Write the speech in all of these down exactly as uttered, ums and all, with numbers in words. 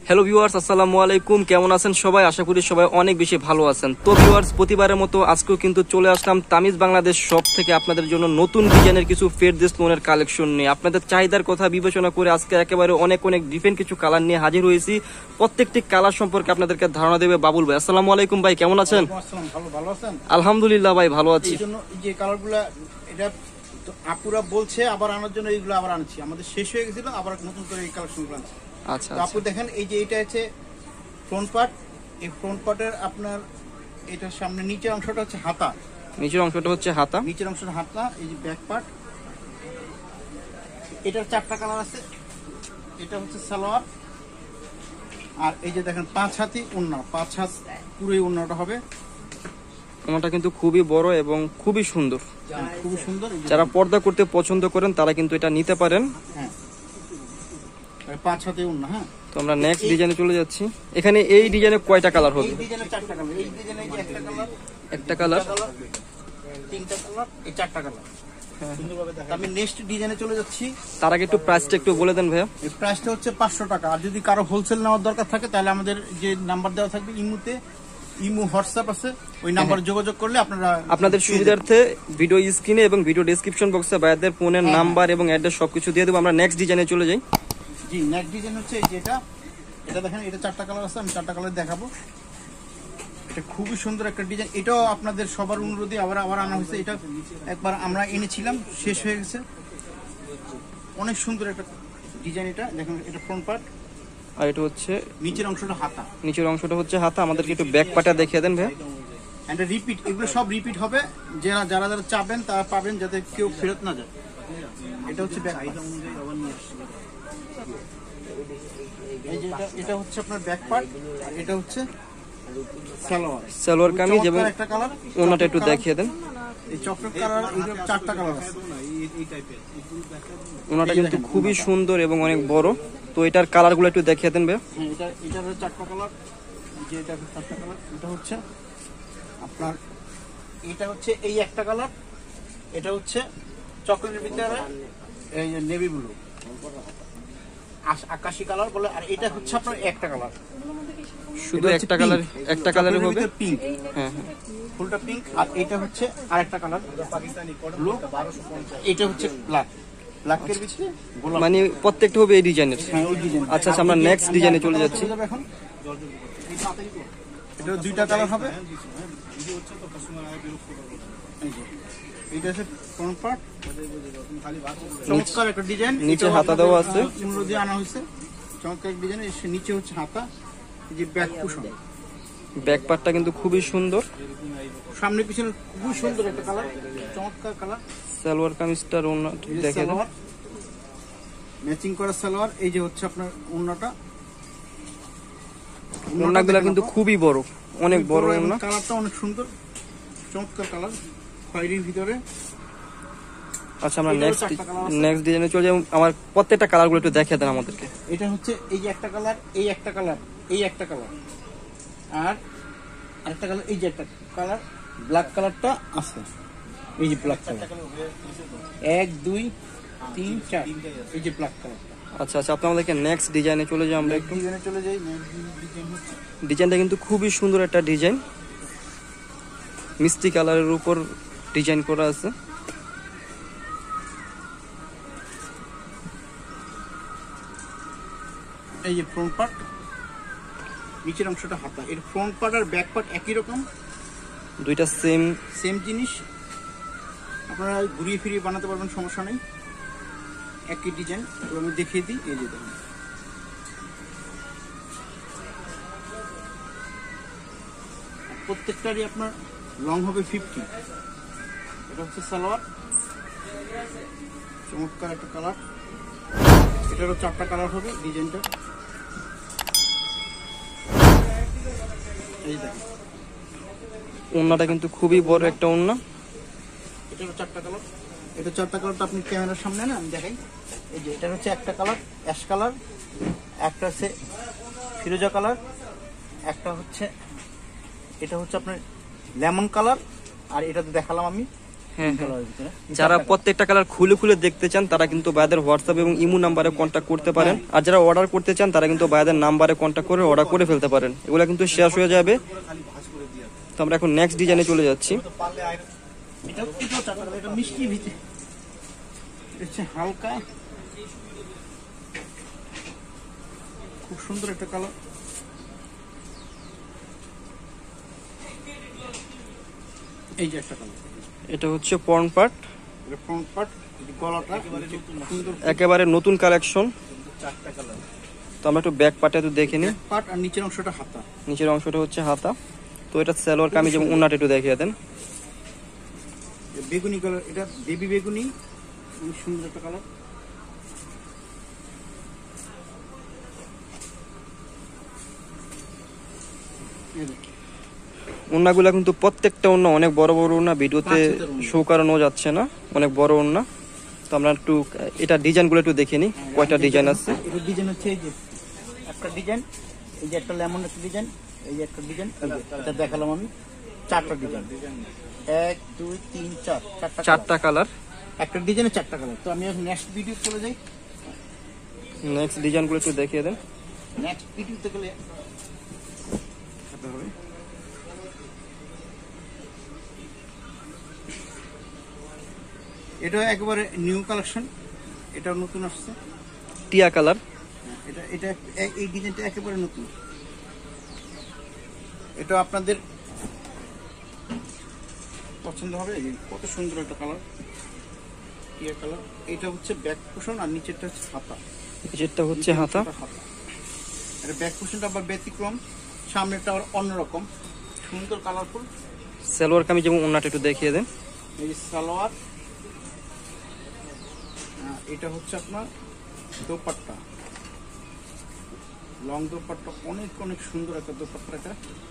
Hello viewers, আসসালামু আলাইকুম। কেমন আছেন সবাই? আশা করি সবাই অনেক বেশি ভালো আছেন। তো ভিউয়ার্স, প্রতিবারের মতো আজকেও কিন্তু চলে আসলাম তামিজ বাংলাদেশ শপ থেকে আপনাদের জন্য নতুন ডিজাইনের কিছু ফেরদেশ লোনের কালেকশন নিয়ে। আপনাদের চাহিদার কথা বিবেচনা করে আজকে একেবারে অনেক অনেক ডিফারেন্ট কিছু কালার নিয়ে হাজির হয়েছি। প্রত্যেকটি কালার সম্পর্কে আপনাদেরকে ধারণা দেবে বাবুল ভাই। আসসালামু আলাইকুম ভাই, কেমন আছেন? আলহামদুলিল্লাহ ভাই, ভালো আছি। যে কালারগুলো এটা আপুরা বলছে আবার আনার জন্য, এইগুলো আবার আনছি, আমাদের শেষ হয়ে গেছিল, আবার নতুন করে এই কালেকশনগুলো আনছি। আচ্ছা, আপু দেখেন, এই যে এটা হচ্ছে ফ্রন্ট পার্ট। এই ফ্রন্ট পার্টের আপনার এটার সামনে নিচের অংশটা হচ্ছে হাতা, নিচের অংশটা হচ্ছে হাতা, নিচের অংশটা হাতা। এই যে ব্যাক পার্ট, এটার চারটা কালার আছে। এটা হচ্ছে সালোয়ার, আর এই যে দেখেন পাঁচ হাতি ওড়না, পাঁচ হাত পুরোই ওড়নাটা হবে। ওনাটা কিন্তু খুবই বড় এবং খুবই সুন্দর, খুবই সুন্দর। যারা পর্দা করতে পছন্দ করেন তারা কিন্তু এটা নিতে পারেন। হ্যাঁ, পাঁচ হাতে ওড়না। হ্যাঁ, তো আমরা নেক্সট ডিজাইনে চলে যাচ্ছি। এখানে এই ডিজাইনে কয়টা কালার হবে? এই ডিজাইনে চারটা কালার। এই ডিজাইনে যে একটা কালার, একটা কালার, তিনটা কালার, এই চারটা কালার। আমি নেক্সট ডিজাইনে চলে যাচ্ছি। তার আগে একটু প্রাইসটা একটু বলে দেন ভাইয়া। এই প্রাইসটা হচ্ছে পাঁচশো টাকা। আর যদি কারো হোলসেল নেওয়ার দরকার থাকে তাহলে আমাদের যে নাম্বার দেওয়া থাকবে ইমুতে, ইমু হোয়াটসঅ্যাপ আছে, ওই নাম্বারে যোগাযোগ করলে আপনারা আপনাদের সুবিধার্থে ভিডিও স্ক্রিনে এবং ভিডিও ডেসক্রিপশন বক্সে ভাইয়াদের ফোনের নাম্বার এবং অ্যাড্রেস সবকিছু দিয়ে দেবো। আমরা নেক্সট ডিজাইনে চলে যাই। জি, নেক্সট ডিজাইন হচ্ছে এই যেটা, এটা দেখেন, এটা চারটা কালার আছে, আমি চারটা কালার দেখাবো। এটা খুবই সুন্দর একটা ডিজাইন। এটাও আপনাদের সবার অনুরোধে আবার আবার আনা হয়েছে। এটা একবার আমরা এনেছিলাম, শেষ হয়ে গেছে। অনেক সুন্দর একটা ডিজাইন। এটা দেখেন, এটা ফ্রন্ট পার্ট, আর এটা হচ্ছে নিচের অংশটা হাতা। নিচের অংশটা হচ্ছে হাতা। আমাদেরকে একটু ব্যাক পার্টটা দেখিয়ে দেন ভাই। এন্ড রিপিট, এগুলো সব রিপিট হবে। যারা যারা যারা চাবেন তারা পাবেন, যাতে কেউ ফেরত না যায়। এটা হচ্ছে ব্যাক পার্ট। এই যে এটা এটা হচ্ছে আপনার ব্যাক পার্ট, আর এটা হচ্ছে সালোয়ার, সালোয়ার কামিজ এবং একটা কালার। ওনাটা একটু দেখিয়ে দেন। এই চকলেট কালার, এটা চারটা কালার আছে। ওনাটা কিন্তু খুবই সুন্দর এবং অনেক বড়। তো এটার কালারগুলো একটু দেখিয়ে দেন ভাই। হ্যাঁ, এটা এটার চারটা কালার। যে এটা চারটা কালার, এটা হচ্ছে আপনার, এটা হচ্ছে এই একটা কালার, এটা হচ্ছে চকলেটের ভিতরে এই যে নেভি ব্লু, আকাশি কালার বলে। আর এটা হচ্ছে আপনার একটা কালার, শুধু একটা কালার, একটা কালারে হবে পিঙ্ক। হ্যাঁ হ্যাঁ, ফুলটা পিঙ্ক। আর এটা হচ্ছে আরেকটা কালার ব্লু, এটা হচ্ছে ব্ল্যাক, ব্ল্যাকের ভিতরে গোলাপ। মানে প্রত্যেকটা হবে এই ডিজাইনের। হ্যাঁ, ওই ডিজাইন। আচ্ছা আচ্ছা, আমরা নেক্সট ডিজাইনে চলে যাচ্ছি। এখন এটা দুইটা কালার হবে। এটা হচ্ছে ফ্রন্ট পার্ট, চমৎকার একটা ডিজাইন। নিচে হাতা দেওয়া আছে, মূল্য দিয়ে আনা হয়েছে। চমৎকার ডিজাইন। নিচে হচ্ছে হাতা, যে ব্যাক কুশন। ব্যাক পার্টটা কিন্তু খুবই সুন্দর, সামনে পিছনে খুবই সুন্দর একটা কালার, চমৎকার কালার। সালোয়ার কামিজটার ওন্না দেখে দেন, ম্যাচিং করা সালোয়ার। এই যে হচ্ছে আপনার ওন্নাটা, ওন্নাগুলো কিন্তু খুবই বড়, অনেক বড় ওন্না। কালারটা অনেক সুন্দর, চমৎকার কালার, খয়েরির ভিতরে। আচ্ছা, আমরা নেক্সট নেক্সট ডিজাইনে চলে যাই। আমার প্রত্যেকটা কালারগুলো একটু দেখিয়ে দেন আমাদেরকে। এটা হচ্ছে এই যে একটা কালার, এই একটা কালার, এই একটা কালার, আর আরেকটা কালার, এই যে একটা কালার, ব্ল্যাক কালারটা আছে। এই যে ব্ল্যাক কালার, এক দুই তিন চার, এই যে ব্ল্যাক কালার। আচ্ছা আচ্ছা, আপনি আমাদেরকে নেক্সট ডিজাইনে চলে যাই। আমরা একটু ডিজাইনে চলে যাই। ডিজাইনটা কিন্তু খুবই সুন্দর একটা ডিজাইন, মিষ্টি কালারের উপর ডিজাইন করা আছে। এই যে ফ্রন্ট পার্ট, নিচের অংশটা হাতা। এর ফ্রন্ট পার্ট আর ব্যাক পার্ট একই রকম, দুইটা সেম সেম জিনিস। আপনারা ঘুরিয়ে ফিরিয়ে বানাতে পারবেন, সমস্যা নেই। একই ডিজাইন। তো আমি দেখিয়ে দিই। এই যে দেখুন, প্রত্যেকটারই আপনার লং হবে ফিফটি। এটা হচ্ছে সালোয়ার, চমৎকার একটা কালার। এটারও চারটা কালার হবে ডিজাইনটা। এই দেখুন, ওন্নাটা কিন্তু খুবই বড় একটা ওন্না। এটারও চারটা কালার। এটা চারটা কালারটা আপনি ক্যামেরার সামনে না, আমি দেখাই। এই যে এটা হচ্ছে একটা কালার অ্যাশ কালার, একটা হচ্ছে ফিরোজা কালার, একটা হচ্ছে এটা হচ্ছে আপনার লেমন কালার, আর এটা তো দেখালাম আমি। হ্যাঁ, তিন হ্যাঁ। কালারের ভিতরে। যারা প্রত্যেকটা কালার খুলে খুলে দেখতে চান তারা কিন্তু ভাইদের হোয়াটসঅ্যাপ এবং ইমো নাম্বারে কন্ট্যাক্ট করতে পারেন। আর যারা অর্ডার করতে চান তারা কিন্তু ভাইদের নাম্বারে কন্ট্যাক্ট করে অর্ডার করে ফেলতে পারেন। এগুলো কিন্তু শেষ হয়ে যাবে। তো আমরা এখন নেক্সট ডিজাইনে চলে যাচ্ছি। এটা এটাও চারটা কালার, এটা মিষ্টি ভিতরে, এটা হচ্ছে হালকা খুব সুন্দর একটা কালার। এই যে একটা কালার, এটা হচ্ছে পর্ন পার্ট, এটা ফ্রন্ট পার্ট, গলাটা সুন্দর একেবারে নতুন কালেকশন। চারটা কালার, তো আমরা একটু ব্যাক পার্টে একটু দেখে নিই। পার্ট আর নিচের অংশটা হাতা। নিচের অংশটা হচ্ছে হাতা। তো এটা সালোয়ার কামিজ এবং ওন্নাটা একটু দেখিয়ে দেন। বেগুনি কালার, এটা বেবি বেগুনি, খুব সুন্দর একটা কালার। ওন্নাগুলা কিন্তু প্রত্যেকটা ওন্না অনেক বড় বড় ওন্না, ভিডিওতে শো করানো যাচ্ছে না, অনেক বড় ওন্না। তো আমরা একটু এটা ডিজাইনগুলো একটু দেখে নিই, কয়টা ডিজাইন আছে। এটা ডিজাইন হচ্ছে এই যে একটা ডিজাইন, এই যে একটা লেমন একটা ডিজাইন, এই যে একটা ডিজাইন, এটা দেখালাম আমি। চারটা ডিজাইন, এক দুই তিন চার, চারটা চারটা কালার, একটা ডিজাইনে চারটা কালার। তো আমি নেক্সট ভিডিও চলে যাই। নেক্সট ডিজাইনগুলো একটু দেখিয়ে দেন। নেক্সট ভিডিওতে গেলে হবে এটা একেবারে নিউ কালেকশন, এটা নতুন আসছে টিয়া কালার। এটা এটা এই ডিজাইনটা একেবারে নতুন। এটা আপনাদের পছন্দ হবে, কত সুন্দর একটা কালার, টিয়া কালার। এটা হচ্ছে ব্যাক পোর্শন আর নিচেরটা হচ্ছে হাতা। যেটা হচ্ছে হাতা। এটা ব্যাক পোর্শনটা আবার ব্যতিক্রম, সামনেটা আবার অন্যরকম সুন্দর কালারফুল। সালোয়ার কামিজ এবং ওন্নাটা একটু দেখিয়ে দেন। এই সালোয়ার, এটা হচ্ছে আপনার দোপাট্টা, লং দোপাট্টা, অনেক অনেক সুন্দর একটা দোপাট্টা।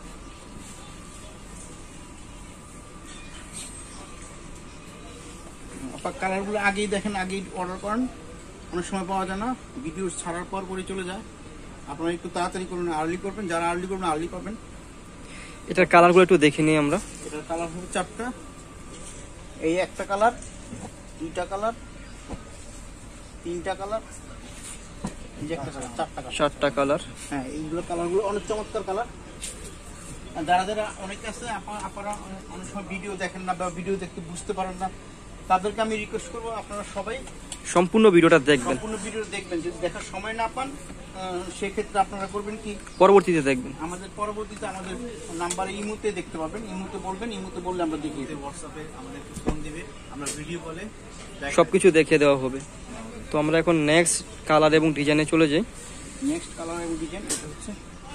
আপনার কালারগুলো আগেই দেখেন, আগেই অর্ডার করেন, অনেক সময় পাওয়া যায় না, ভিডিও ছাড়ার পর করে চলে যায়। আপনারা একটু তাড়াতাড়ি করবেন, আর্লি করবেন, যারা আর্লি করবেন আর্লি পাবেন। এটার কালারগুলো একটু দেখে নিই আমরা। এটার কালার হবে চারটা, এই একটা কালার, দুইটা কালার, তিনটা কালার, এই যে একটা কালার, চারটা কালার, চারটা কালার। হ্যাঁ এইগুলো কালারগুলো অনেক চমৎকার কালার। যারা যারা অনেকে আছে আপনারা অনেক সময় ভিডিও দেখেন না বা ভিডিও দেখতে বুঝতে পারেন না, তাদেরকে আমি রিকোয়েস্ট করবো আপনারা সবাই সম্পূর্ণ ভিডিওটা দেখবেন। সম্পূর্ণ ভিডিও দেখবেন। যদি দেখার সময় না পান সেক্ষেত্রে আপনারা করবেন কি, পরবর্তীতে দেখবেন। আমাদের পরবর্তীতে আমাদের নাম্বারে ইমুতে দেখতে পাবেন, ইমুতে বলবেন, ইমুতে বললে আমরা দেখিয়ে দেবো, হোয়াটসঅ্যাপে আমাদের ফোন দিবে, আমরা ভিডিও কলে সবকিছু দেখিয়ে দেওয়া হবে। তো আমরা এখন নেক্সট কালার এবং ডিজাইনে চলে যাই। নেক্সট কালার এবং ডিজাইন, এটা হচ্ছে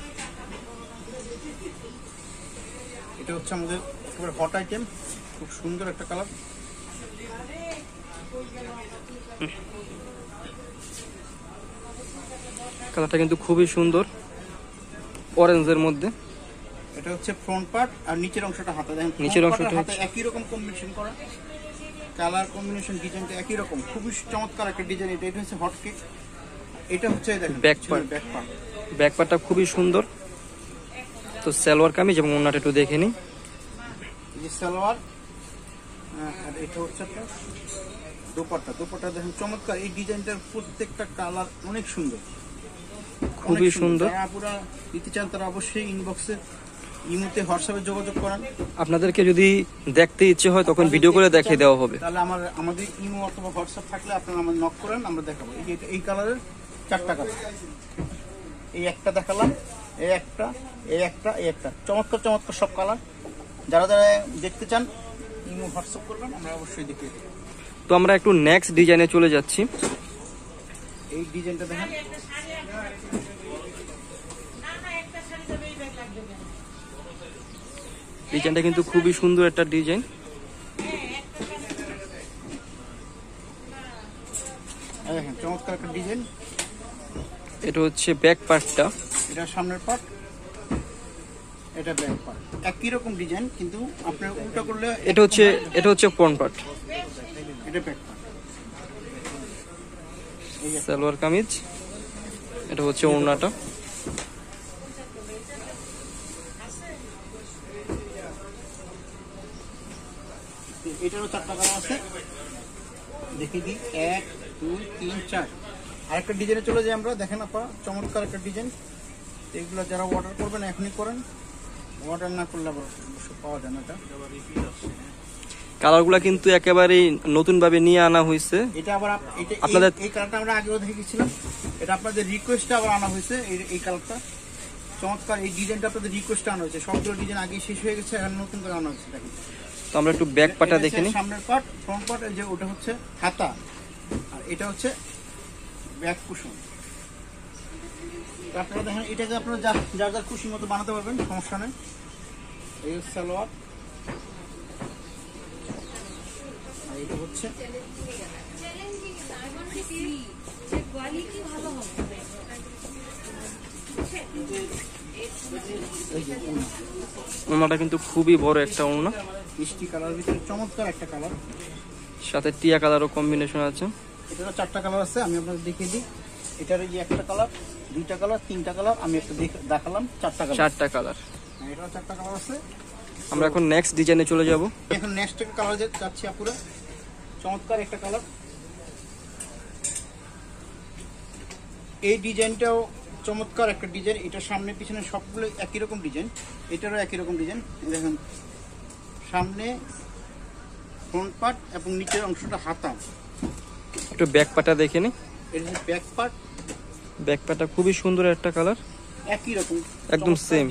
এটা হচ্ছে আমাদের একেবারে হট আইটেম, খুব সুন্দর একটা কালার। কালারটা কিন্তু খুবই সুন্দর, অরেঞ্জের মধ্যে। এটা হচ্ছে ফ্রন্ট পার্ট আর নিচের অংশটা হাতে, দেখেন নিচের অংশটা হাতে একই রকম কম্বিনেশন করা, কালার কম্বিনেশন, ডিজাইনটা একই রকম, খুবই চমৎকার একটা ডিজাইন। এটা এটা হচ্ছে হট কেক। এটা হচ্ছে দেখেন back part, back part, back পার্টটা খুবই সুন্দর। তো সালোয়ার কামিজ এবং ওন্নাটা একটু দেখে নিই। এই যে সালোয়ার, আর এটা হচ্ছে আপনার দোপাট্টা। দোপাট্টা দেখেন চমৎকার, এই ডিজাইনটার প্রত্যেকটা কালার অনেক সুন্দর, খুবই সুন্দর। যারা পুরা নিতে চান তারা অবশ্যই ইনবক্সে ইমোতে হোয়াটসঅ্যাপে যোগাযোগ করেন। আপনাদেরকে যদি দেখতে ইচ্ছে হয় তখন ভিডিও করে দেখিয়ে দেওয়া হবে। তাহলে আমার আমাদের ইমো অথবা হোয়াটসঅ্যাপ থাকলে আপনারা আমাদের নক করেন, আমরা দেখাবো। এই যে এই কালারের চারটা কালার, এই একটা দেখালাম, এই একটা, এই একটা, এই একটা, চমৎকার চমৎকার সব কালার। যারা যারা দেখতে চান ইমো হোয়াটসঅ্যাপ করবেন, আমরা অবশ্যই দেখিয়ে দেবো। তো আমরা একটু নেক্সট ডিজাইনে চলে যাচ্ছি। এই ডিজাইনটা দেখেন, ডিজাইনটা কিন্তু খুবই সুন্দর একটা ডিজাইন। দেখেন চমৎকার একটা ডিজাইন। এটা হচ্ছে ব্যাক পার্টটা, এটা সামনের পার্ট, এটা ব্যাক পার্ট, একই রকম ডিজাইন কিন্তু আপনার উল্টা করলে এটা হচ্ছে এটা হচ্ছে ফ্রন্ট পার্ট। এটা ব্যাক পার্ট। সালোয়ার কামিজ, এটা হচ্ছে ওড়নাটা। এটারও চারটা কালার আছে, দেখে দিই এক দুই তিন চার। আরেকটা ডিজাইনে চলে যাই আমরা, দেখেন আপনারা চমৎকার একটা ডিজাইন। এগুলো যারা অর্ডার করবেন এখনই করেন, অর্ডার না করলে আবার পাওয়া যায় না। এটা কালারগুলো কিন্তু একেবারেই নতুন ভাবে নিয়ে আনা হয়েছে। এটা আবার এটা আপনাদের এই কালারটা আমরা আগেও দেখেছিলাম, এটা আপনাদের রিকোয়েস্টে আবার আনা হয়েছে। এই কালারটা চমৎকার, এই ডিজাইনটা আপনাদের রিকোয়েস্টে আনা হয়েছে। সবগুলো ডিজাইন আগে শেষ হয়ে গেছে, এখন নতুন করে আনা হয়েছে। দেখেন তো আমরা একটু ব্যাক পার্টটা দেখে নিই। সামনের পার্ট, ফ্রন্ট পার্ট, এই যে ওটা হচ্ছে হাতা, আর এটা হচ্ছে ব্যাক কুশন। আপনারা দেখেন এটাকে আপনারা যার যার খুশি মতো বানাতে পারবেন, সমস্যা নেই। এই হচ্ছে সালোয়ার, আর এটা হচ্ছে ওনাটা কিন্তু খুবই বড় একটা ওনা, মিষ্টি কালার ভিতরে চমৎকার একটা কালার, সাথে টিয়া কালারও কম্বিনেশন আছে। এটারও চারটা কালার আছে, আমি আপনাদের দেখিয়ে দিই। এটার এই যে একটা কালার, দুইটা কালার, তিনটা কালার, আমি একটা দেখালাম চারটা কালার। চারটা কালার, এটারও চারটা কালার আছে। আমরা এখন নেক্সট ডিজাইনে চলে যাব। এখন নেক্সট কালার যাচ্ছি আপুরা, চমৎকার একটা কালার। এই ডিজাইনটাও চমৎকার একটা ডিজাইন। এটা সামনে পিছনে সবগুলো একই রকম ডিজাইন, এটারও একই রকম ডিজাইন। দেখেন সামনে ফ্রন্ট পার্ট এবং নিচের অংশটা হাতা। একটু ব্যাক পার্টটা দেখে নিই। এটা হচ্ছে ব্যাক পার্ট, ব্যাক পার্টটা খুবই সুন্দর একটা কালার, একই রকম একদম সেম।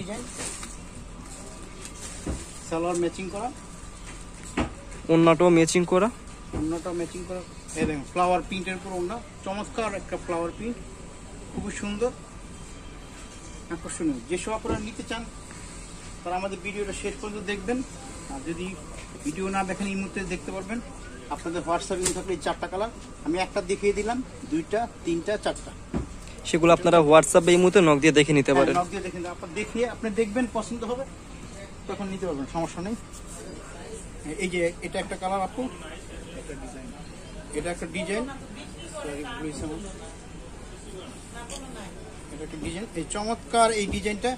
সালোয়ার ম্যাচিং করা, ওন্নাটাও ম্যাচিং করা, ওন্নাটাও ম্যাচিং করা। এই দেখেন ফ্লাওয়ার প্রিন্টের উপর ওন্না, চমৎকার একটা ফ্লাওয়ার প্রিন্ট, খুবই সুন্দর আকর্ষণীয়। যেসব আপনারা নিতে চান তারা আমাদের ভিডিওটা শেষ পর্যন্ত দেখবেন, আর যদি ভিডিও না দেখেন এই মুহূর্তে দেখতে পারবেন। আপনাদের হোয়াটসঅ্যাপে থাকলে এই চারটা কালার আমি একটা দেখিয়ে দিলাম, দুইটা, তিনটা, চারটা, সেগুলো আপনারা হোয়াটসঅ্যাপে এই মুহূর্তে নক দিয়ে দেখে নিতে পারেন। নক দিয়ে দেখেন, আপনার দেখিয়ে আপনি দেখবেন, পছন্দ হবে তখন নিতে পারবেন, সমস্যা নেই। এই যে এটা একটা কালার আপু, এটা একটা ডিজাইন, এটা একটা ডিজাইন, এই চমৎকার এই ডিজাইনটা।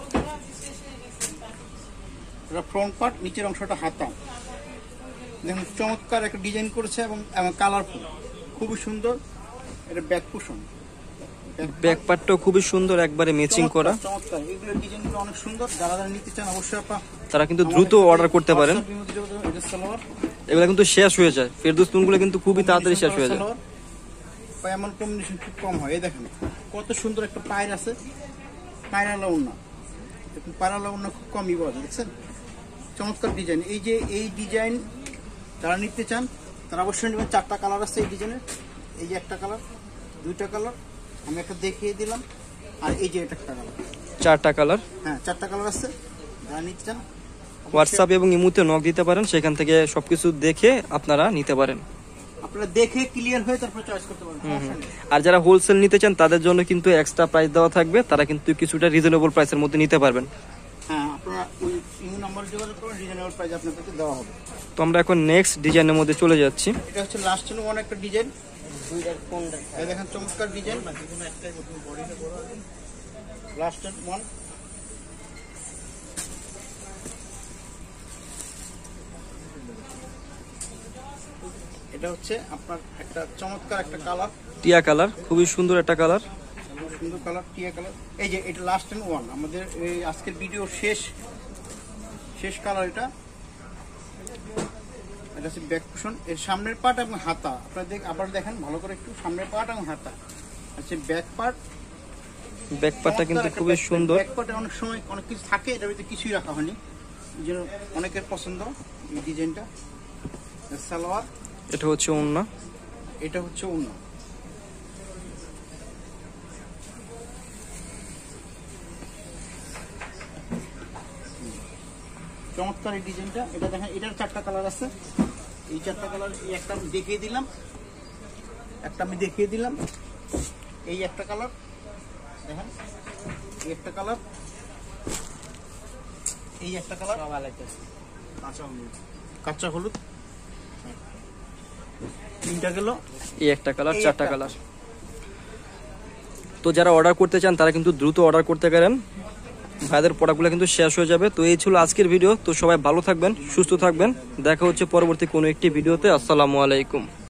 এটা ফ্রন্ট পার্ট, নিচের অংশটা হাতা। দেখুন চমৎকার একটা ডিজাইন করেছে এবং কালারফুল, খুবই সুন্দর। এটা ব্যাক কুশন, ব্যাক পার্টটাও খুবই সুন্দর, একবারে ম্যাচিং করা। চমৎকার, এগুলো ডিজাইনগুলো অনেক সুন্দর। যারা যারা নিতে চান অবশ্যই আপনারা তারা কিন্তু দ্রুত অর্ডার করতে পারেন। এগুলো কিন্তু শেষ হয়ে যায়, ফেরদৌস লুনগুলো কিন্তু খুবই তাড়াতাড়ি শেষ হয়ে যায়। এমন কম্বিনেশন খুব কম হয়। এই দেখেন কত সুন্দর একটা পায়ের আছে, পায়রালা ওড়না, দেখুন পায়রালা ওড়না খুব কমই পাওয়া যায়, দেখছেন চমৎকার ডিজাইন। এই যে এই ডিজাইন যারা নিতে চান তারা অবশ্যই নেবেন। চারটা কালার আছে এই ডিজাইনের, এই যে একটা কালার, দুইটা কালার, আমি একটা দেখিয়ে দিলাম, আর এই যে এটা একটা কালার, চারটা কালার। হ্যাঁ চারটা কালার আছে। যারা নিতে চান হোয়াটসঅ্যাপ এবং ইমোতে নক দিতে পারেন, সেখান থেকে সবকিছু দেখে আপনারা নিতে পারেন। আপনারা দেখে ক্লিয়ার হয়ে তারপর চয়েস করতে পারেন। আর যারা হোলসেল নিতে চান তাদের জন্য কিন্তু এক্সট্রা প্রাইস দেওয়া থাকবে, তারা কিন্তু কিছুটা রিজনেবল প্রাইসের মধ্যে নিতে পারবেন। হ্যাঁ আপনারা ওই ইমো নাম্বার যোগাযোগ করুন, রিজনেবল প্রাইস আপনাদেরকে দেওয়া হবে। তো আমরা এখন নেক্সট ডিজাইনের মধ্যে চলে যাচ্ছি। এটা হচ্ছে লাস্ট ওয়ান একটা ডিজাইন, এই দেখেন চমৎকার ডিজাইন, লাস্ট ওয়ান। এটা হচ্ছে আপনার একটা চমৎকার একটা কালার, টিয়া কালার, খুবই সুন্দর একটা কালার, সুন্দর কালার, টিয়া কালার। এই যে এটা লাস্ট এন্ড ওয়ান, আমাদের এই আজকের ভিডিও শেষ শেষ কালার। এটা এটা হচ্ছে ব্যাক কুশন, এর সামনের পার্ট এবং হাতা। আপনারা দেখ আবার দেখেন ভালো করে একটু, সামনের পার্ট এবং হাতা আচ্ছা, ব্যাক পার্ট। ব্যাক পার্টটা কিন্তু খুবই সুন্দর। ব্যাক পার্টে অনেক সময় অনেক কিছু থাকে, এটার ভিতরে কিছুই রাখা হয়নি, এই জন্য অনেকের পছন্দ এই ডিজাইনটা। সালোয়ার, এটা হচ্ছে ওড়না, এটা হচ্ছে ওড়না। চমৎকার এই ডিজাইনটা। এটা দেখেন এটার চারটা কালার আছে, এই চারটা কালার, এই একটা আমি দেখিয়ে দিলাম, একটা আমি দেখিয়ে দিলাম, এই একটা কালার দেখেন, এই একটা কালার, এই একটা কালার, কাঁচা হলুদ, কাঁচা হলুদ, তিনটা গেল, এই একটা কালার, চারটা কালার। তো যারা অর্ডার করতে চান তারা কিন্তু দ্রুত অর্ডার করতে পারেন, ভাইদের প্রোডাক্টগুলো কিন্তু শেষ হয়ে যাবে। তো এই ছিল আজকের ভিডিও। তো সবাই ভালো থাকবেন, সুস্থ থাকবেন, দেখা হচ্ছে পরবর্তী কোনো একটি ভিডিওতে। আসসালামু আলাইকুম।